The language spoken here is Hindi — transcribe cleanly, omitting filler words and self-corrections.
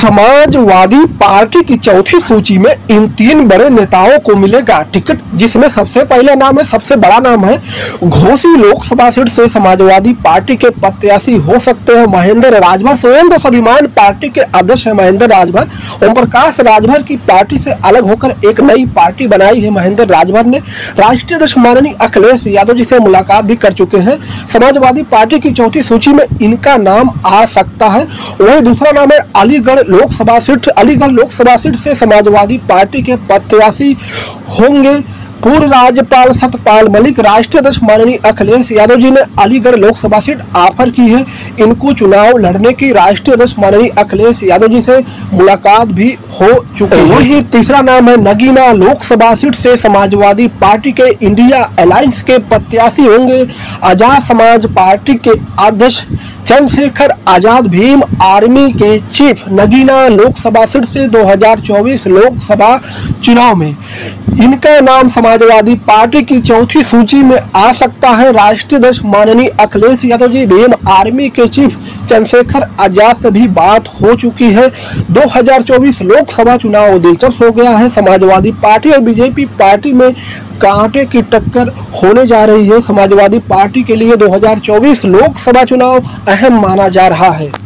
समाजवादी पार्टी की चौथी सूची में इन 3 बड़े नेताओं को मिलेगा टिकट, जिसमें सबसे पहला नाम है, सबसे बड़ा नाम है, घोसी लोकसभा सीट से समाजवादी पार्टी के प्रत्याशी हो सकते हैं महेंद्र राजभर। स्वयं तो स्वाभिमान पार्टी के अध्यक्ष है महेंद्र राजभर। ओम प्रकाश राजभर की पार्टी से अलग होकर एक नई पार्टी बनाई है महेंद्र राजभर ने। राष्ट्रीय अध्यक्ष माननीय अखिलेश यादव जी से मुलाकात भी कर चुके हैं। समाजवादी पार्टी की चौथी सूची में इनका नाम आ सकता है। वही दूसरा नाम है अलीगढ़ लोकसभा सीट। अलीगढ़ लोकसभा सीट से समाजवादी पार्टी के प्रत्याशी होंगे पूर्व राज्यपाल सत्यपाल मलिक। राष्ट्रीय अध्यक्ष माननीय अखिलेश यादव जी ने अलीगढ़ लोकसभा सीट ऑफर की है इनको चुनाव लड़ने की। राष्ट्रीय अध्यक्ष माननीय अखिलेश यादव जी से मुलाकात भी हो चुकी है। वही तीसरा नाम है नगीना लोकसभा सीट से समाजवादी पार्टी के इंडिया अलायंस के प्रत्याशी होंगे आजाद समाज पार्टी के अध्यक्ष चंद्रशेखर आजाद। भीम आर्मी के चीफ नगीना लोकसभा सीट से 2024 लोकसभा चुनाव में इनका नाम समाजवादी पार्टी की चौथी सूची में आ सकता है। राष्ट्रीय अध्यक्ष माननीय अखिलेश यादव जी भीम आर्मी के चीफ चंद्रशेखर आजाद से भी बात हो चुकी है। 2024 लोकसभा चुनाव दिलचस्प हो गया है। समाजवादी पार्टी और बीजेपी पार्टी में कांटे की टक्कर होने जा रही है। समाजवादी पार्टी के लिए 2024 लोकसभा चुनाव अहम माना जा रहा है।